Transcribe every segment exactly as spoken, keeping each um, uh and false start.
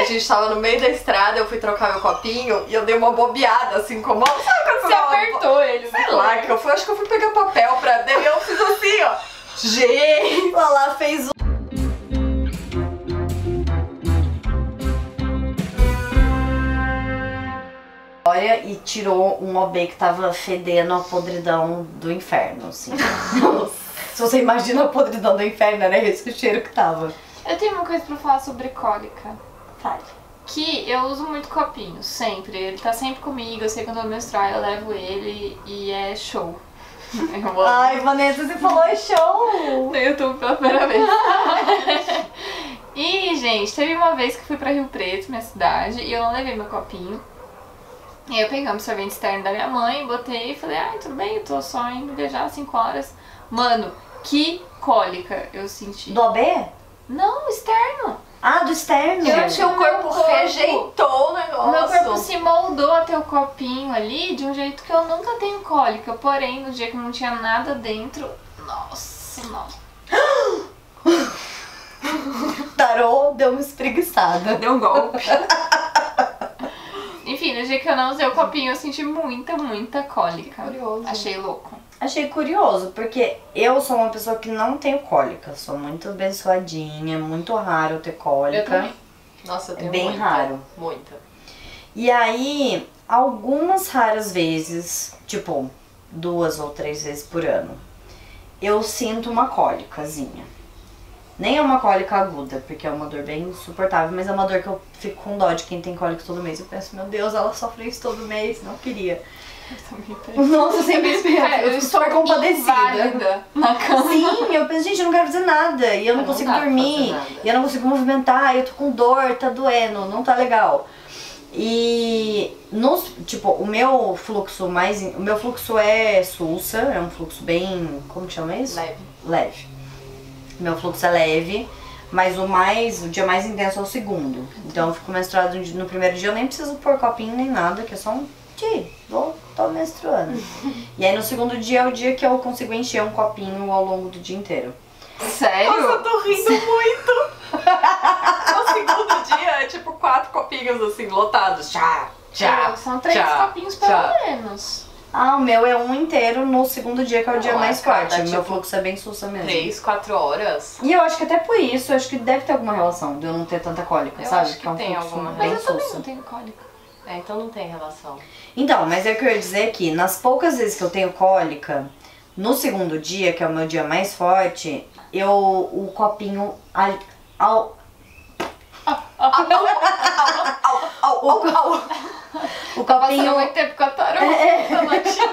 gente tava no meio da estrada, eu fui trocar meu copinho e eu dei uma bobeada assim com a mão. Sabe quando você apertou ele? Sei lá, que eu fui, acho que eu fui pegar papel pra dele e eu fiz assim, ó. Gente! Olha lá, fez um. E tirou um O B que tava fedendo a podridão do inferno, assim. Se você imagina a podridão do inferno, era esse o cheiro que tava. Eu tenho uma coisa pra falar sobre cólica. Fale. Que eu uso muito copinho, sempre. Ele tá sempre comigo, eu sei quando eu vou menstruar, eu levo ele e é show. Eu amo. Ai, Vanessa, você falou é show! No YouTube pela primeira vez. E, gente, teve uma vez que eu fui pra Rio Preto, minha cidade, e eu não levei meu copinho. E aí eu peguei um absorvente externo da minha mãe, botei e falei, ai, tudo bem, eu tô só indo viajar às cinco horas. Mano, que cólica eu senti. Do O B? Não, externo. Ah, do externo. Eu Gente, tinha o corpo, corpo rejeitou o negócio. Meu corpo se moldou a ter o copinho ali de um jeito que eu nunca tenho cólica. Porém, no dia que não tinha nada dentro, nossa, nossa. Tarô deu uma espreguiçada. Deu um golpe. Enfim, no dia que eu não usei o copinho, eu senti muita, muita cólica. Curioso. Achei louco. Achei curioso, porque eu sou uma pessoa que não tenho cólica. Sou muito abençoadinha, muito raro eu ter cólica. Eu também. Nossa, eu tenho É bem muita, raro. Muita. E aí, algumas raras vezes, tipo, duas ou três vezes por ano, eu sinto uma cólicazinha. Nem é uma cólica aguda, porque é uma dor bem insuportável, mas é uma dor que eu fico com dó de quem tem cólica todo mês. Eu penso, meu Deus, ela sofre isso todo mês, não queria. Eu também tenho. Nossa, eu sempre espero. É, eu fico super compadecida. inválida na cama. Sim, eu penso, gente, eu não quero fazer nada. E eu não, Não consigo dá pra dormir. fazer nada. E eu não consigo movimentar. Eu tô com dor, tá doendo, não tá legal. E nos, tipo, o meu fluxo mais. O meu fluxo é sulsa, é um fluxo bem. Como que chama isso? Leve. Leve. Meu fluxo é leve, mas o mais. O dia mais intenso é o segundo. Então eu fico menstruada no primeiro dia, eu nem preciso pôr copinho nem nada, que é só um dia, vou, tô menstruando. E aí no segundo dia é o dia que eu consigo encher um copinho ao longo do dia inteiro. Sério? Nossa, eu tô rindo muito. No segundo dia é tipo quatro copinhos assim, lotados. Tchá, tchá, São três tchá, copinhos pelo tchá. menos. Ah, o meu é um inteiro no segundo dia, que é o dia Não, mais é cada, forte. O meu tipo, fluxo é bem sussa mesmo. Três, quatro horas. E eu acho que até por isso, eu acho que deve ter alguma relação de eu não ter tanta cólica, Eu sabe? acho que é um tem fluxo alguma bem Mas eu também sussa. não tenho cólica. É, então não tem relação. Então, mas é o que eu ia dizer que nas poucas vezes que eu tenho cólica, no segundo dia, que é o meu dia mais forte, eu o copinho al, ao, o, co- o Passando copinho muito tempo com a tarô. É. Tá latinha.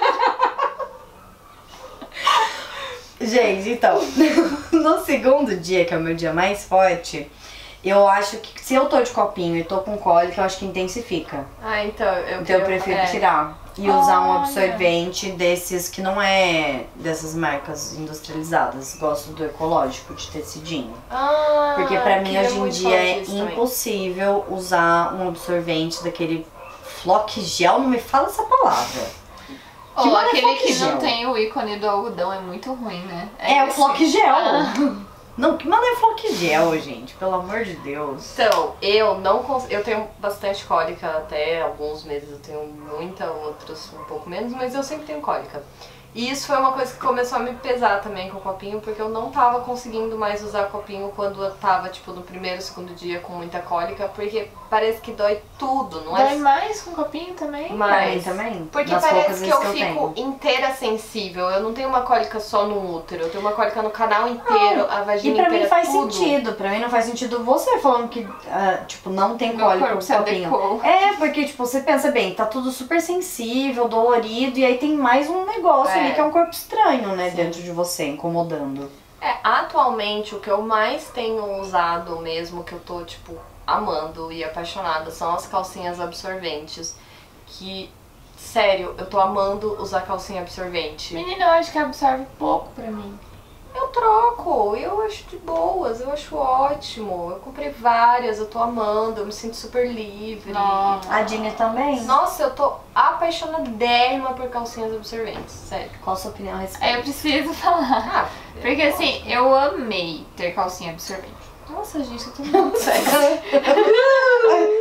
Gente, então, no segundo dia, que é o meu dia mais forte, eu acho que se eu tô de copinho e tô com cólica, eu acho que intensifica. Ah, então eu, Então eu prefiro é. tirar e usar um Olha. absorvente desses que não é dessas marcas industrializadas. Gosto do ecológico, de tecidinho. Ah, Porque pra mim queria hoje em muito dia falar é disso também. impossível usar um absorvente daquele flock gel, não me fala essa palavra. Ou Que mano é aquele flock que gel? não tem o ícone do algodão é muito ruim, né? É, o esse. flock gel. Ah. Não, que mano é flock gel, gente? Pelo amor de Deus. Então, eu não cons... eu tenho bastante cólica até alguns meses, eu tenho muita, outros um pouco menos, mas eu sempre tenho cólica. E isso foi uma coisa que começou a me pesar também com o copinho, porque eu não tava conseguindo mais usar copinho quando eu tava, tipo, no primeiro, segundo dia com muita cólica, porque parece que dói tudo, não Dói é? mais com copinho também? Pra mim Mas... também. Porque nas poucas parece que vezes eu que eu fico tenho. inteira sensível, eu não tenho uma cólica só no útero, eu tenho uma cólica no canal inteiro, a E vagina pra mim inteira, faz tudo. sentido, pra mim não faz sentido você falando que, ah, tipo, não tem Meu cólica corpo com se copinho. adequou. É, porque, tipo, você pensa bem, tá tudo super sensível, dolorido, e aí tem mais um negócio É. ali que é um corpo estranho, né, Sim. dentro de você, incomodando. É, atualmente o que eu mais tenho usado mesmo, que eu tô, tipo, amando e apaixonada, são as calcinhas absorventes. Que, sério, eu tô amando usar calcinha absorvente. Menina, eu acho que absorve pouco pra mim. Eu troco, eu acho de boas, eu acho ótimo. Eu comprei várias, eu tô amando, eu me sinto super livre. Nossa. A Dini também? Nossa, eu tô apaixonadérrima por calcinhas absorventes, sério. Qual a sua opinião a respeito? É, eu preciso falar. Ah, Porque eu assim, gosto. eu amei ter calcinha absorvente. Nossa, gente, eu tô muito séria.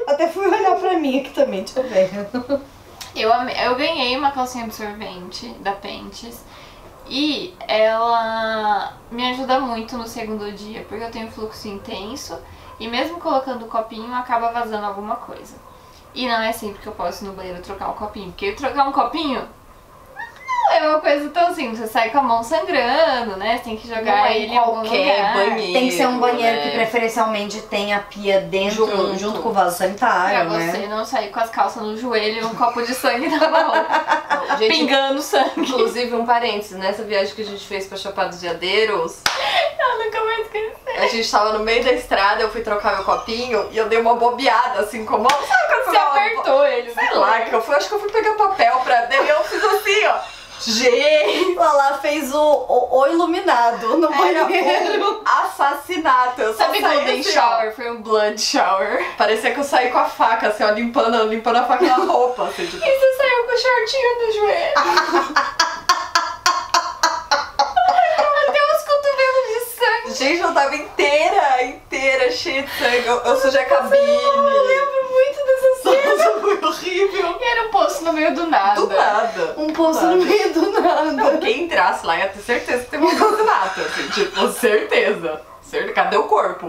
Realmente é velha. Eu, amei- eu ganhei uma calcinha absorvente da Pentes e ela me ajuda muito no segundo dia, porque eu tenho fluxo intenso e mesmo colocando o copinho acaba vazando alguma coisa. E não é sempre que eu posso ir no banheiro trocar o copinho, porque trocar um copinho não é uma coisa tão simples, você sai com a mão sangrando, né? Você tem que Não jogar é em ele em algum qualquer lugar. banheiro. Tem que ser um banheiro né? que preferencialmente tenha pia dentro, Junto. junto, com o vaso sanitário, Pra né? você não sair com as calças no joelho e um copo de sangue na mão, Não, gente, pingando sangue. inclusive, um parênteses, nessa viagem que a gente fez pra Chapada dos Veadeiros, Eu nunca mais esqueci. a gente tava no meio da estrada, eu fui trocar meu copinho e eu dei uma bobeada assim com a mão. Sabe quando Você dá uma- apertou ele. Sei lá, que eu fui, acho que eu fui pegar papel pra dele e eu fiz assim, ó. Gente, Lala fez o, o, o iluminado no era banheiro. um assassinato. Eu só Sabe saí Golden assim, ó. Shower? Foi um blood shower. Parecia que eu saí com a faca, assim, ó, limpando, limpando a faca na roupa, assim, tipo. E você saiu com o shortinho no joelho. Até os cotovelos de sangue. Gente, eu tava inteira, inteira, cheia de sangue. Eu, eu sujei a cabine. Eu lembro muito dessa cena. Nossa, foi horrível. E era um poço no meio do nada. Do nada. Um poço no Nada. meio do nada. Não, quem entrasse lá ia ter certeza que teve um assassinato, assim, tipo, certeza. Certeza. Cadê o corpo?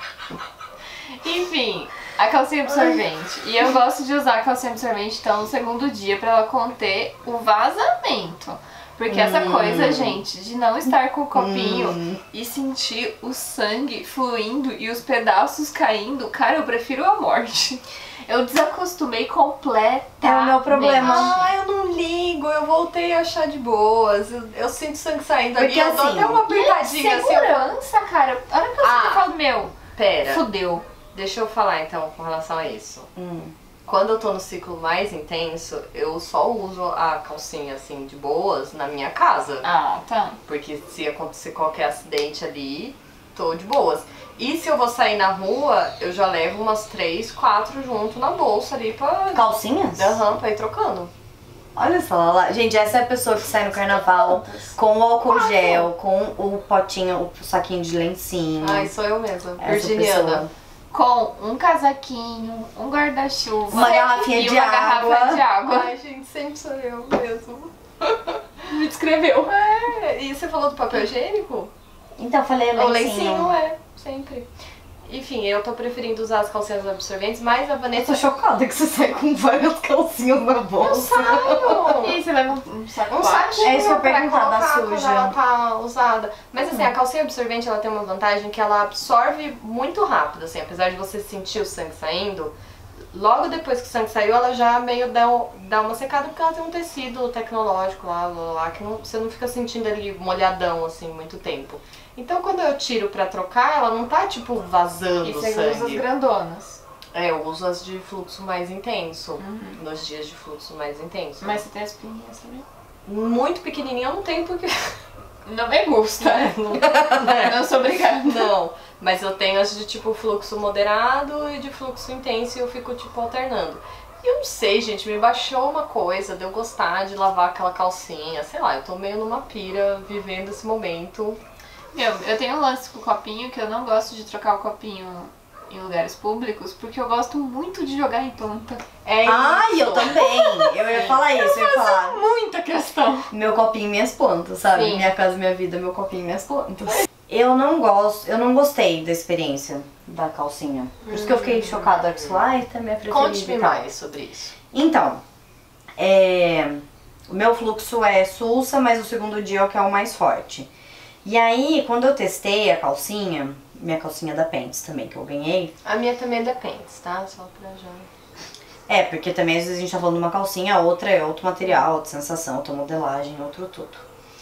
Enfim, a calcinha absorvente. E eu gosto de usar a calcinha absorvente, então, no segundo dia, pra ela conter o vazamento. Porque essa Hum. coisa, gente, de não estar com o copinho Hum. e sentir o sangue fluindo e os pedaços caindo, cara, eu prefiro a morte. Eu desacostumei completamente. É o meu problema. Ah, eu não ligo, eu voltei a achar de boas. Eu, eu sinto sangue saindo ali, Porque eu dou assim, até uma apertadinha assim. eu- Segurança, cara. A hora que eu Ah. sinto, eu falo, meu, Pera, fudeu. deixa eu falar então com relação a isso. Hum. Quando eu tô no ciclo mais intenso, eu só uso a calcinha assim de boas na minha casa. Ah, tá. Porque se acontecer qualquer acidente ali, tô de boas. E se eu vou sair na rua, eu já levo umas três, quatro junto na bolsa ali pra, Calcinhas? aham, pra ir trocando. Olha só, Lala. Gente, essa é a pessoa que sai no carnaval com o álcool gel, com o potinho, o saquinho de lencinho. Ai, sou eu mesma, Essa virginiana. pessoa. Com um casaquinho, um guarda-chuva Uma garrafinha e de uma água. garrafa de água. Ai, gente, sempre sou eu mesmo. Me descreveu. É, e você falou do papel higiênico? Então eu falei O lencinho. lencinho é, sempre. Enfim, eu tô preferindo usar as calcinhas absorventes, mas a Eu Vanessa... tô chocada que você sai com várias calcinhas na bolsa. Saio! E aí você leva um, um saco Um plástico? saquinho É isso que eu ia pra perguntar, da colocar quando suja. ela tá usada. Mas assim, a calcinha absorvente ela tem uma vantagem que ela absorve muito rápido, assim, apesar de você sentir o sangue saindo, logo depois que o sangue saiu, ela já meio dá, um- dá uma secada porque ela tem um tecido tecnológico lá, lá, lá que não- você não fica sentindo ali molhadão, assim, muito tempo. Então quando eu tiro pra trocar, ela não tá tipo vazando E o você usa as sangue. grandonas. É, eu uso as de fluxo mais intenso, nos dias de fluxo mais intenso. Mas você tem as pinhas também? Muito pequenininha eu não tenho porque... Não me gusta. não, Não sou obrigada. Não, mas eu tenho as de tipo fluxo moderado e de fluxo intenso e eu fico tipo alternando. E eu não sei, gente, me baixou uma coisa de eu gostar de lavar aquela calcinha, sei lá, eu tô meio numa pira vivendo esse momento. Meu, eu tenho um lance com o copinho que eu não gosto de trocar o copinho em lugares públicos porque eu gosto muito de jogar em planta. É Ai, isso. eu também. Eu ia falar isso, eu ia falar. Muita questão. Meu copinho e minhas plantas, sabe? Sim. Minha casa, minha vida, meu copinho e minhas plantas. Eu não gosto, eu não gostei da experiência da calcinha. Por isso que eu fiquei chocada que você falou, ai, tá minha preferida Conte-me e tal. mais sobre isso. Então, é, o meu fluxo é sulsa, mas o segundo dia é o que é o mais forte. E aí, quando eu testei a calcinha, minha calcinha da Pentes também, que eu ganhei, A minha também depende, tá? Só pra já... é, porque também às vezes a gente tá falando de uma calcinha, a outra é outro material, outra sensação, outra modelagem, outro tudo.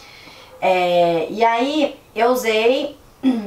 É, e aí eu usei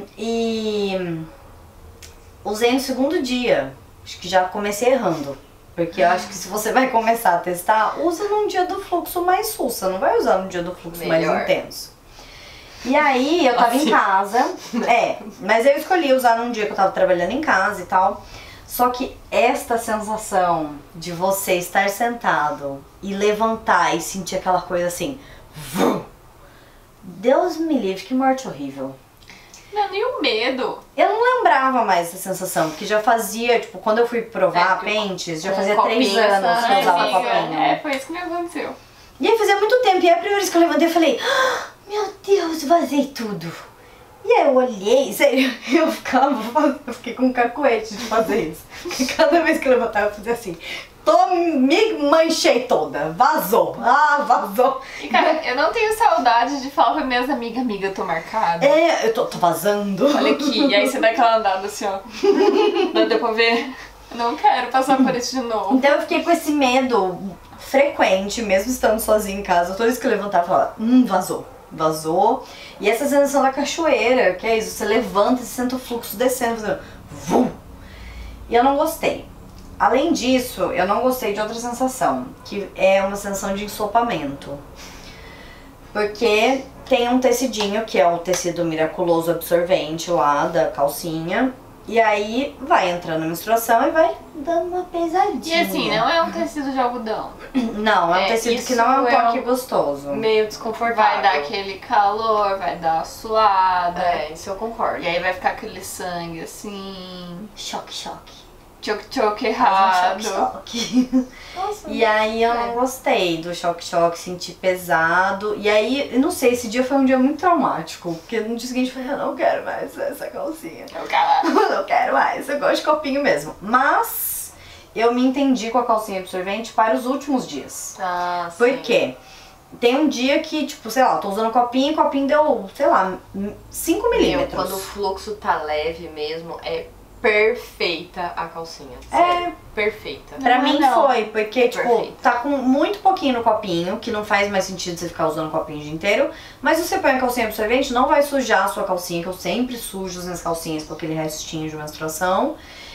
e usei no segundo dia. Acho que já comecei errando. Porque eu acho que se você vai começar a testar, usa num dia do fluxo mais sulsa, não vai usar no dia do fluxo Melhor. mais intenso. E aí eu tava Assim. em casa, é, mas eu escolhi usar num dia que eu tava trabalhando em casa e tal. Só que esta sensação de você estar sentado e levantar e sentir aquela coisa assim, vum, Deus me livre, que morte horrível. Mano, e o medo? Eu não lembrava mais essa sensação, porque já fazia, tipo, quando eu fui provar É, pentes, já com fazia copinho, três anos que eu Ai, usava amiga, copinho. É, foi isso que me aconteceu. E aí fazia muito tempo, e aí a primeira vez que eu levantei eu falei, ah, meu Deus, vazei tudo. E aí eu olhei, sério, eu ficava, eu fiquei com um cacuete de fazer isso. Porque cada vez que eu levantava eu fazia assim, tô, me manchei toda, vazou, ah, vazou. E cara, eu não tenho saudade de falar pra minhas amigas, amiga, eu tô marcada. É, eu tô, tô vazando. Olha aqui, e aí você dá aquela andada assim, ó. Não deu pra ver? Eu não quero passar por isso de novo. Então eu fiquei com esse medo frequente, mesmo estando sozinha em casa. Toda vez que eu levantava, eu falava, hum, vazou, vazou. E essa sensação da cachoeira, que é isso, você levanta e você sente o fluxo descendo, fazendo vum. E eu não gostei. Além disso, eu não gostei de outra sensação, que é uma sensação de ensopamento. Porque tem um tecidinho, que é o tecido miraculoso absorvente lá da calcinha. E aí vai entrando a menstruação e vai dando uma pesadinha. E assim, não é um tecido de algodão. Não, é um É, tecido que isso não é um é toque um- gostoso. Meio desconfortável. Vai dar aquele calor, vai dar uma suada. É, isso eu concordo. E aí vai ficar aquele sangue assim. Choque, choque. Choque, choque Faz errado. um choque, choque. Nossa, E aí eu É. não gostei do choque, choque, senti pesado. E aí, eu não sei, esse dia foi um dia muito traumático. Porque no dia seguinte eu falei, eu não quero mais essa calcinha. Eu, cara, Eu não quero mais, eu gosto de copinho mesmo. Mas eu me entendi com a calcinha absorvente para os últimos dias. Ah, sim. Por quê? Tem um dia que, tipo, sei lá, eu tô usando copinho e o copinho deu, sei lá, cinco Meu, milímetros. quando o fluxo tá leve mesmo, é perfeita a calcinha. É. Sério, perfeita. Pra Não é mim não. foi, porque, tipo, Perfeito. tá com muito pouquinho no copinho, que não faz mais sentido você ficar usando o copinho o dia inteiro. Mas você põe a calcinha absorvente, não vai sujar a sua calcinha, que eu sempre sujo as minhas calcinhas com aquele restinho de menstruação.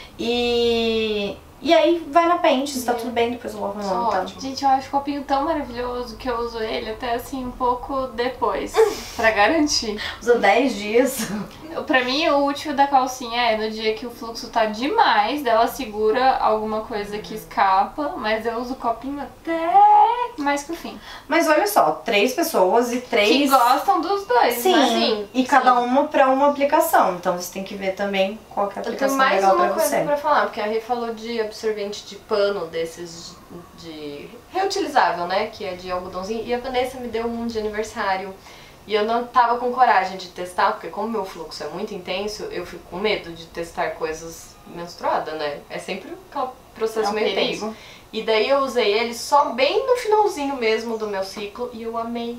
E... E aí vai na pente, tá tudo bem, depois eu lavo a mão, tá? Ótimo. gente, eu acho o copinho tão maravilhoso que eu uso ele até assim um pouco depois, pra garantir. Usa dez dias. Pra mim, o útil da calcinha é no dia que o fluxo tá demais, dela segura alguma coisa que escapa, mas eu uso o copinho até mais que o fim. Mas olha só, três pessoas e Que três... gostam dos dois, Sim, né? Sim, e sim. cada uma pra uma aplicação. Então você tem que ver também qual que é a Eu tenho aplicação mais legal uma pra coisa você. pra falar, porque a Rê falou de absorvente de pano, desses de reutilizável, né? Que é de algodãozinho. E a Vanessa me deu um de aniversário. E eu não tava com coragem de testar, porque como meu fluxo é muito intenso, eu fico com medo de testar coisas menstruada, né? É sempre um processo É um meio perigo. tenso. E daí eu usei ele só bem no finalzinho mesmo do meu ciclo e eu amei.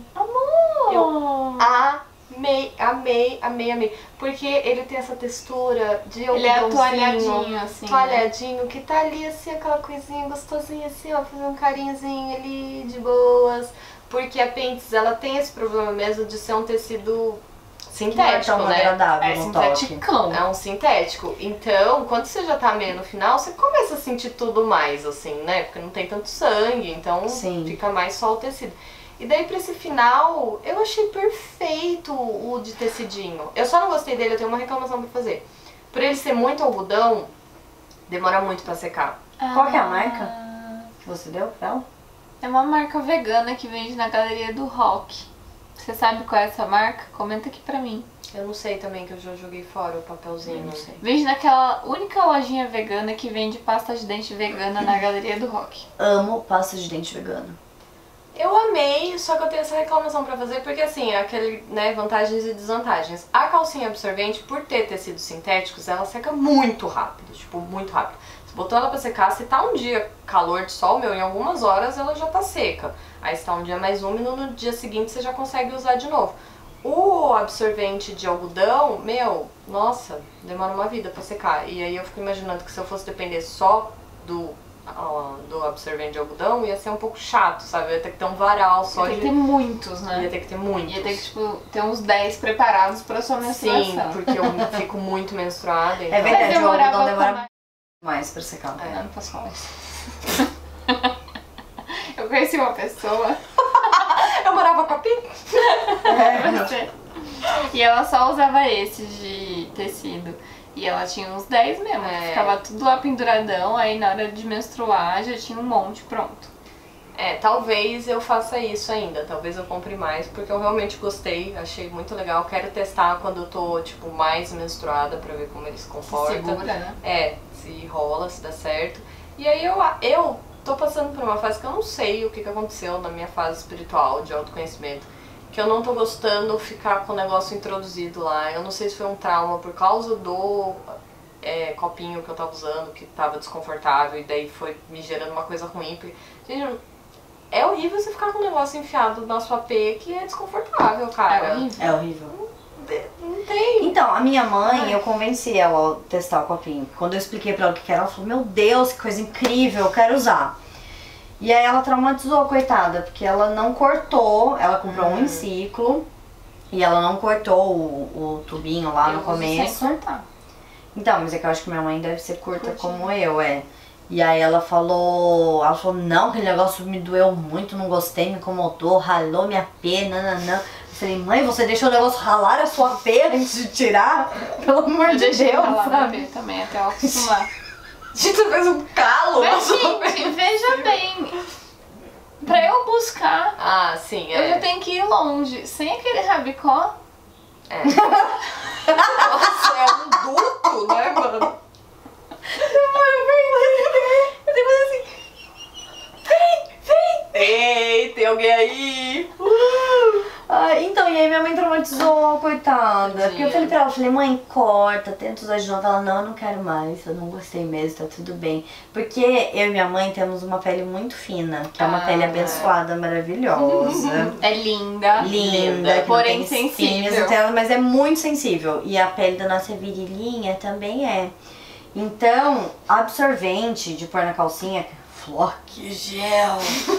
Eu... Amei, amei, amei, amei. Porque ele tem essa textura de Ele é algodãozinho, toalhadinho, assim. né? toalhadinho, que tá ali assim, aquela coisinha gostosinha assim, ó, fazer um carinhozinho ali de boas. Porque a Pentes, ela tem esse problema mesmo de ser um tecido Não é sintético, tão né? agradável É no toque. sinteticão. É um sintético. Então, quando você já tá meio no final, você começa a sentir tudo mais, assim, né? Porque não tem tanto sangue, então Sim. fica mais só o tecido. E daí pra esse final, eu achei perfeito o de tecidinho. Eu só não gostei dele, eu tenho uma reclamação pra fazer. Por ele ser muito algodão, demora muito pra secar. Qual que é a marca que você deu pra ela? É uma marca vegana que vende na Galeria do Rock. Você sabe qual é essa marca? Comenta aqui pra mim. Eu não sei também, que eu já joguei fora o papelzinho. Não sei. Vende naquela única lojinha vegana que vende pasta de dente vegana na Galeria do Rock. Amo pasta de dente vegana. Eu amei, só que eu tenho essa reclamação pra fazer, porque assim, é aquele, né, vantagens e desvantagens. A calcinha absorvente, por ter tecidos sintéticos, ela seca muito rápido, tipo, muito rápido. Você botou ela pra secar, se tá um dia calor de sol, meu, em algumas horas ela já tá seca. Aí se tá um dia mais úmido, no dia seguinte você já consegue usar de novo. O absorvente de algodão, meu, nossa, demora uma vida pra secar. E aí eu fico imaginando que se eu fosse depender só do... do absorvente de algodão, ia ser um pouco chato, sabe? Eu ia ter que ter um varal só Ia ter de... que ter muitos, né? Ia ter que ter muitos. Ia ter que, tipo, ter uns dez preparados pra sua menstruação. Sim, porque eu fico muito menstruada, então... É verdade, Mas o algodão demorava demora mais. mais pra secar. Não, não posso falar isso. Eu conheci uma pessoa... Eu morava com a Pi. Você. E ela só usava esses de tecido. E ela tinha uns dez mesmo. É. Ficava tudo lá penduradão, aí na hora de menstruar já tinha um monte pronto. É, talvez eu faça isso ainda, talvez eu compre mais, porque eu realmente gostei, achei muito legal. Quero testar quando eu tô, tipo, mais menstruada pra ver como ele se comporta. Segura, né? É, se rola, se dá certo. E aí eu, eu tô passando por uma fase que eu não sei o que, que aconteceu na minha fase espiritual, de autoconhecimento. Que eu não tô gostando ficar com o negócio introduzido lá. Eu não sei se foi um trauma por causa do é, copinho que eu tava usando, que tava desconfortável, e daí foi me gerando uma coisa ruim. Porque, gente, é horrível você ficar com o negócio enfiado na sua P, que é desconfortável, cara. É horrível. É horrível. Não tem. Então, a minha mãe, eu convenci ela a testar o copinho. Quando eu expliquei pra ela o que era, ela falou, meu Deus, que coisa incrível, eu quero usar. E aí ela traumatizou, coitada, porque ela não cortou, ela comprou um em ciclo e ela não cortou o, o tubinho lá Eu no uso começo. sem cortar. Então, mas é que eu acho que minha mãe deve ser curta Curtinho. como eu, é. E aí ela falou, ela falou, não, aquele negócio me doeu muito, não gostei, me incomodou, ralou minha pena, nananã. Eu falei, mãe, você deixou o negócio ralar a sua pena antes de tirar? Pelo amor Eu de deixei Deus, ralar minha sabe? pele também, até eu acostumar. Gente, você fez um calo na Mas, sua P. gente, veja bem, pra eu buscar, Ah, sim, eu já é. tenho que ir longe, sem aquele rabicó. É. Nossa, é um duto, né, mano? Eu tenho que fazer assim. Vem, vem. Ei, tem alguém aí. Uh. Ah, então, e aí minha mãe traumatizou, coitada. Porque eu falei pra ela, eu falei, mãe, corta, tenta usar de novo. Ela, não, eu não quero mais, eu não gostei mesmo, tá tudo bem. Porque eu e minha mãe temos uma pele muito fina, que é uma Ah, pele abençoada, maravilhosa. É linda. Linda, que não porém tem espinhos, sensível. não tem- mas é muito sensível. E a pele da nossa virilhinha também é. Então, absorvente de pôr na calcinha, Flock gel.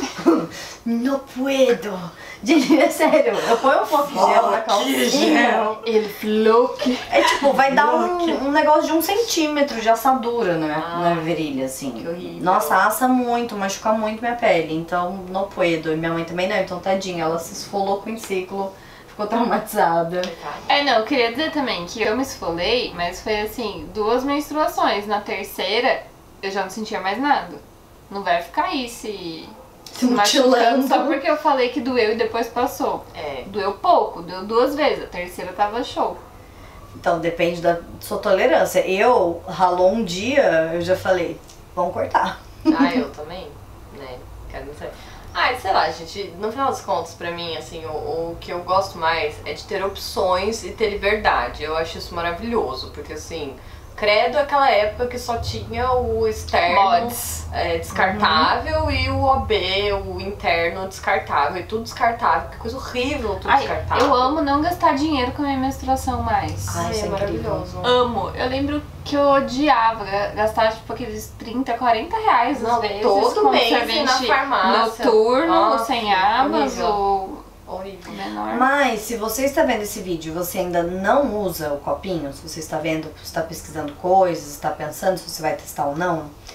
Não puedo. Gente, é sério, eu ponho um flock gel na calcinha. Ele flock. É tipo, vai dar um, um negócio de um centímetro de assadura na minha, Ah, na minha virilha, assim. que horrível. Nossa, assa muito, machuca muito minha pele. Então, não puedo. E minha mãe também não, então tadinha, ela se esfolou com o ciclo, ficou traumatizada. É, não, eu queria dizer também que eu me esfolei, mas foi assim, duas menstruações. Na terceira, eu já não sentia mais nada. Não vai ficar aí se, Se machucando mutilando. só porque eu falei que doeu e depois passou. É. Doeu pouco, doeu duas vezes, a terceira tava show. Então depende da sua tolerância. Eu, ralou um dia, eu já falei, vamos cortar. Ah, eu também, né? Quero não saber. Ah, sei lá, gente, no final dos contos, pra mim, assim, o, o que eu gosto mais é de ter opções e ter liberdade. Eu acho isso maravilhoso, porque assim, credo é aquela época que só tinha o externo Mods. é, descartável e o O B, o interno descartável, e tudo descartável, que coisa horrível tudo Ai, descartável. eu amo não gastar dinheiro com a minha menstruação mais. Ai, Ai, isso é é incrível. maravilhoso. Amo. Eu lembro que eu odiava ga- gastar tipo aqueles trinta, quarenta reais às Não, vezes todo com mês ir sorvete na farmácia. noturno, Nossa, sem abas horrível. ou Horrível. menor. Mas se você está vendo esse vídeo e você ainda não usa o copinho, se você está vendo, está pesquisando coisas, está pensando se você vai testar ou não,